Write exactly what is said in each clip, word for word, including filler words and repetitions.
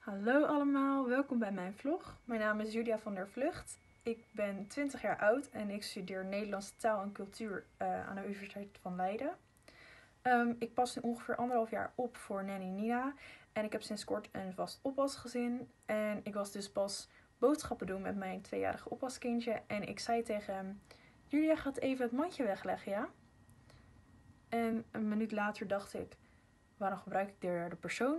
Hallo allemaal, welkom bij mijn vlog. Mijn naam is Julia van der Vlucht. Ik ben twintig jaar oud en ik studeer Nederlandse taal en cultuur uh, aan de Universiteit van Leiden. Um, ik pas nu ongeveer anderhalf jaar op voor Nanny Nina en ik heb sinds kort een vast oppasgezin. En ik was dus pas boodschappen doen met mijn tweejarige oppaskindje en ik zei tegen hem: Julia gaat even het mandje wegleggen, ja? En een minuut later dacht ik: waarom gebruik ik de derde persoon?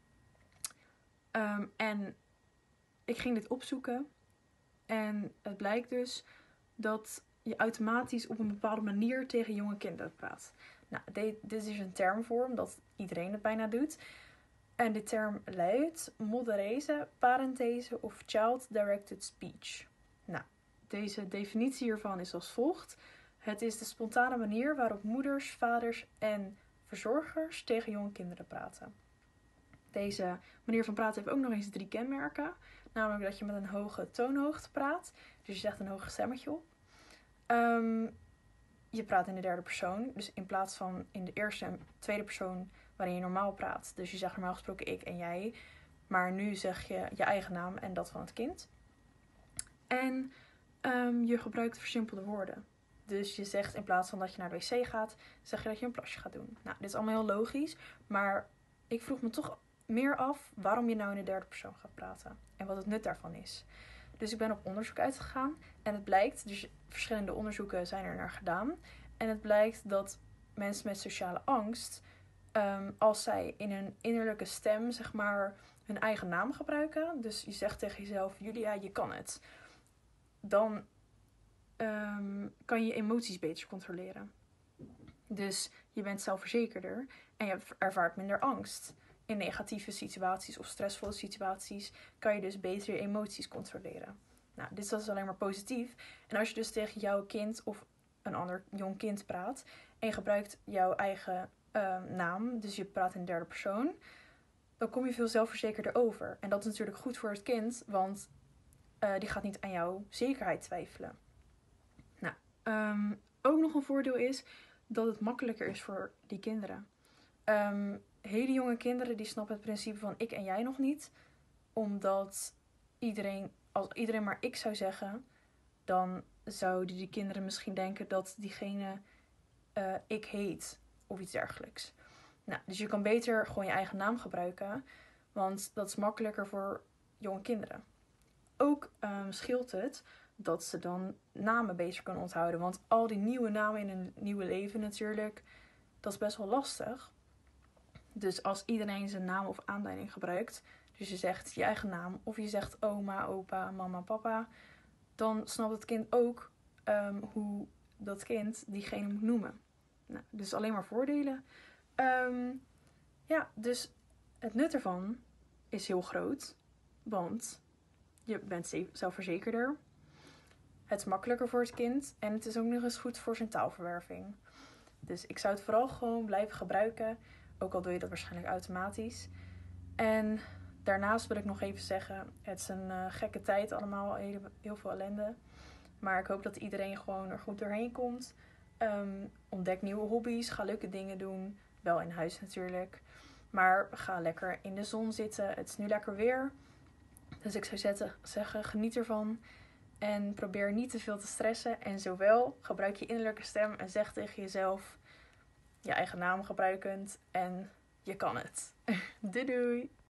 Um, en ik ging dit opzoeken en het blijkt dus dat je automatisch op een bepaalde manier tegen jonge kinderen praat. Nou, dit is een termvorm dat iedereen het bijna doet. En de term luidt moderese, parentese of child-directed speech. Nou, deze definitie hiervan is als volgt. Het is de spontane manier waarop moeders, vaders en verzorgers tegen jonge kinderen praten. Deze manier van praten heeft ook nog eens drie kenmerken. Namelijk dat je met een hoge toonhoogte praat. Dus je zegt een hoog stemmetje op. Um, je praat in de derde persoon. Dus in plaats van in de eerste en tweede persoon waarin je normaal praat. Dus je zegt normaal gesproken ik en jij. Maar nu zeg je je eigen naam en dat van het kind. En um, je gebruikt versimpelde woorden. Dus je zegt in plaats van dat je naar de wc gaat, zeg je dat je een plasje gaat doen. Nou, dit is allemaal heel logisch. Maar ik vroeg me toch meer af waarom je nou in de derde persoon gaat praten. En wat het nut daarvan is. Dus ik ben op onderzoek uitgegaan. En het blijkt, dus verschillende onderzoeken zijn er naar gedaan. En het blijkt dat mensen met sociale angst, um, als zij in hun innerlijke stem, zeg maar, hun eigen naam gebruiken. Dus je zegt tegen jezelf: Julia, je kan het. Dan um, kan je emoties beter controleren. Dus je bent zelfverzekerder en je ervaart minder angst. In negatieve situaties of stressvolle situaties kan je dus beter je emoties controleren. Nou, dit is dus alleen maar positief. En als je dus tegen jouw kind of een ander jong kind praat en je gebruikt jouw eigen uh, naam, dus je praat in de derde persoon, dan kom je veel zelfverzekerder over. En dat is natuurlijk goed voor het kind, want uh, die gaat niet aan jouw zekerheid twijfelen. Nou, um, ook nog een voordeel is dat het makkelijker is voor die kinderen. Um, hele jonge kinderen die snappen het principe van ik en jij nog niet. Omdat iedereen, als iedereen maar ik zou zeggen, dan zouden die kinderen misschien denken dat diegene uh, ik heet of iets dergelijks. Nou, dus je kan beter gewoon je eigen naam gebruiken, want dat is makkelijker voor jonge kinderen. Ook um, scheelt het dat ze dan namen beter kunnen onthouden. Want al die nieuwe namen in een nieuwe leven natuurlijk, dat is best wel lastig. Dus als iedereen zijn naam of aanduiding gebruikt, dus je zegt je eigen naam of je zegt oma, opa, mama, papa, dan snapt het kind ook um, hoe dat kind diegene moet noemen. Nou, dus alleen maar voordelen. Um, ja, dus het nut ervan is heel groot, want je bent zelfverzekerder. Het is makkelijker voor het kind en het is ook nog eens goed voor zijn taalverwerving. Dus ik zou het vooral gewoon blijven gebruiken, ook al doe je dat waarschijnlijk automatisch. En daarnaast wil ik nog even zeggen, het is een uh, gekke tijd allemaal, heel, heel veel ellende. Maar ik hoop dat iedereen gewoon er goed doorheen komt. Um, ontdek nieuwe hobby's, ga leuke dingen doen. Wel in huis natuurlijk. Maar ga lekker in de zon zitten. Het is nu lekker weer. Dus ik zou zetten, zeggen, geniet ervan. En probeer niet te veel te stressen. En zowel gebruik je innerlijke stem en zeg tegen jezelf je eigen naam gebruikend. En je kan het. Doei doei!